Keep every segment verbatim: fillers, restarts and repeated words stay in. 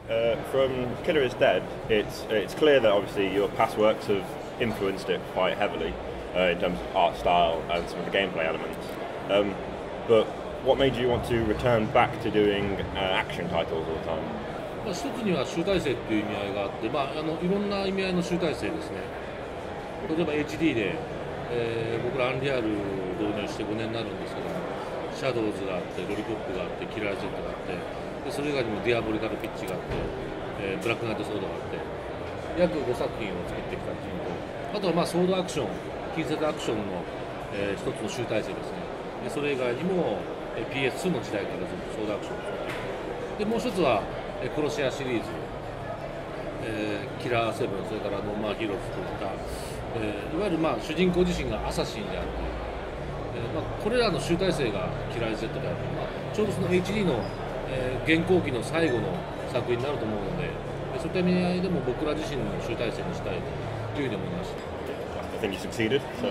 Uh, from Killer is Dead, it's it's clear that obviously your past works have influenced it quite heavily uh, in terms of art style and some of the gameplay elements. Um, but what made you want to return back to doing uh, action titles all the time? まあ一つには集大成っていう意味合いがあって、まあ、あのいろんな意味合いの集大成ですね。例えば エイチディー で、えー、僕らアンリアル導入してごねんになるんですけども、シャドウズがあって、ロリポップがあって、キラー Z があって、でそれ以外にもディアボリカルピッチがあって、えー、ブラックナイトソードがあって、約ごさく品を作ってきたっていうのと、あとはまあソードアクション、近接アクションの、えー、一つの集大成ですね。でそれ以外にも、えー、ピーエスツー の時代からずっとソードアクションを作っていく。でもう一つは、えー、クロシアシリーズ、えー、キラーセブン、それからノーマーヒーローズといった、えー、いわゆるまあ主人公自身がアサシンであって、えーまあ、これらの集大成がキラー Z である、まあ、ちょうどその エイチディー の、えー、現行期の最後の作品になると思うので、そういった意味合いでも僕ら自身の集大成にしたいというふうに思いました。 I think you succeeded. So.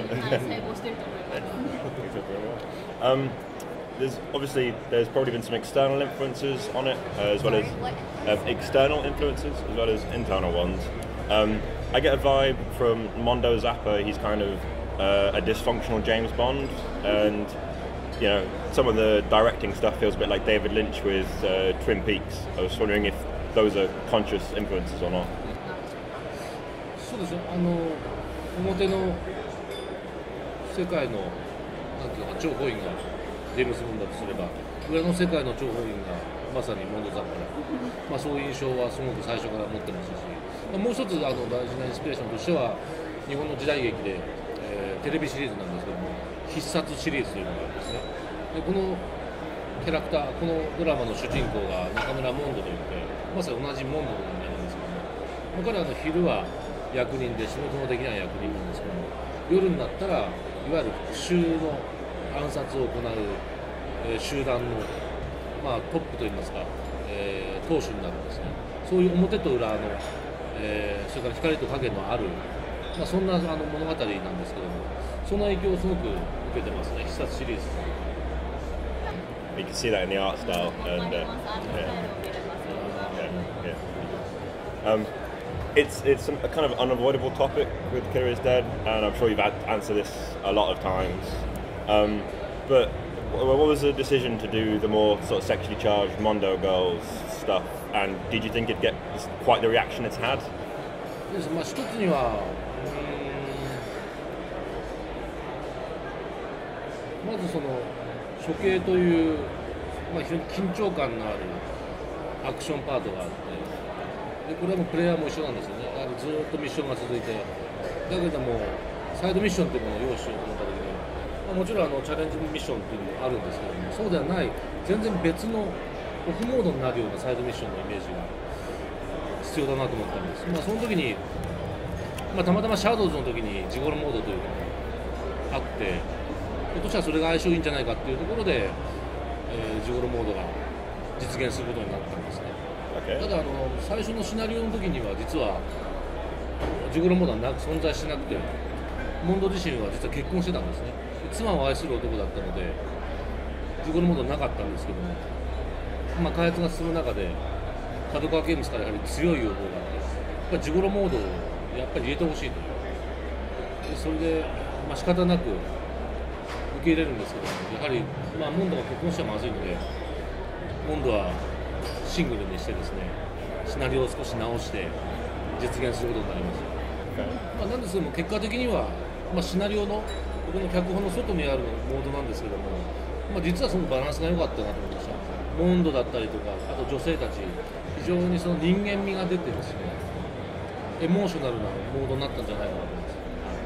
um, there's obviously there's probably been some external influences on it uh, as well as uh, external influences as well as internal ones. Um, I get a vibe from Mondo Zappa. He's kind of uh, a dysfunctional James Bond, and you know some of the directing stuff feels a bit like David Lynch with uh, Twin Peaks. I was wondering if those are conscious influences or not. そうですね。あの表の世界のなんていうか諜報員がジェームス・ボンドだとすれば、裏の世界の諜報員がまさにモンド・ザッパだ、まあ、そういう印象はすごく最初から持ってますし、まあ、もう一つあの大事なインスピレーションとしては日本の時代劇で、えー、テレビシリーズなんですけども、必殺シリーズというのがあるんですね。でこのキャラクター、このドラマの主人公が中村モンドといって、まさに同じモンドの人間なんですけども、彼はあの昼は役人で仕事のできない役人なんですけども、夜になったらいわゆる復讐の暗殺を行う、えー、集団の、まあ、トップといいますか、えー、党首になるんですね。そういう表と裏の、えー、それから光と影のある、まあ、そんなあの物語なんですけども、その影響をすごく受けてますね、必殺シリーズ。 You can see that in the art style, and uh, yeah. Yeah, yeah. Um, it's it's a kind of unavoidable topic with Killer is Dead, and I'm sure you've had to answer this a lot of times. Um, but what was the decision to do the more sort of sexually charged Mondo Girls stuff, and did you think it'd get quite the reaction it's had? まあ一つには、まずその処刑という、まあ、非常に緊張感のあるアクションパートがあって、でこれはもうプレイヤーも一緒なんですよね。あのずっとミッションが続いて、だけどもサイドミッションというものを用意しようと思った時に、まあ、もちろんあのチャレンジミッションというのもあるんですけども、そうではない全然別のオフモードになるようなサイドミッションのイメージが必要だなと思ったんです。まあ、その時に、まあ、たまたまシャドウズの時にジゴロモードというのがあって、今年はそれが相性いいんじゃないかっていうところで、えー、ジゴロモードが実現することになったんですね。 Okay. ただあの最初のシナリオの時には実はジゴロモードはなく存在しなくて、モンド自身は実は結婚してたんですね。妻を愛する男だったのでジゴロモードなかったんですけども、まあ、開発が進む中で角川ゲームズからやはり強い要望があって、やっぱりジゴロモードをやっぱり入れてほしいと。でそれで、まあ、仕方なく受け入れるんですけども、やはり、まあ、モンドが結婚しちゃまずいので、モンドはシングルにしてですね、シナリオを少し直して実現することになります。まあ、なんですけども結果的には、まあ、シナリオのこの脚本の外にあるモードなんですけども、まあ、実はそのバランスが良かったなと思いました。モンドだったりとか、あと女性たち、非常にその人間味が出てですね、エモーショナルなモードになったんじゃないかなと思います。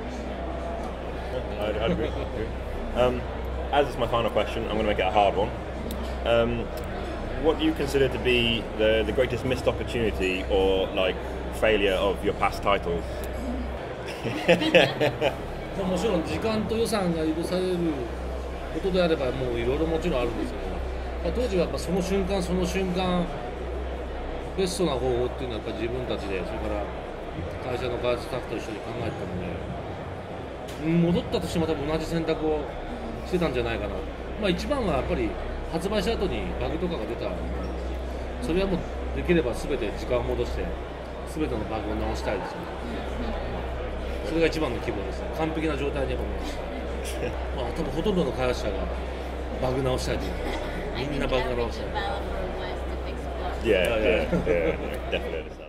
I'd, I'd agree. Um, as it's my final question, I'm going to make it a hard one. Um, what do you consider to be the, the greatest missed opportunity or like failure of your past titles? もちろん時間と予算が許されることであればもういろいろもちろんあるんですけど、まあ、当時はやっぱその瞬間その瞬間ベストな方法っていうのはやっぱ自分たちで、それから会社の開発スタッフと一緒に考えてたので、戻ったとしても多分同じ選択をしてたんじゃないかな。まあ、一番はやっぱり発売した後にバグとかが出た、それはもうできれば全て時間を戻して全てのバグを直したいですよね。それが一番の希望ですね。完璧な状態にやっぱ戻したい。まあ多分ほとんどの開発者がバグ直したいというみんなバグ直したい。 Yeah, yeah, yeah, definitely understand.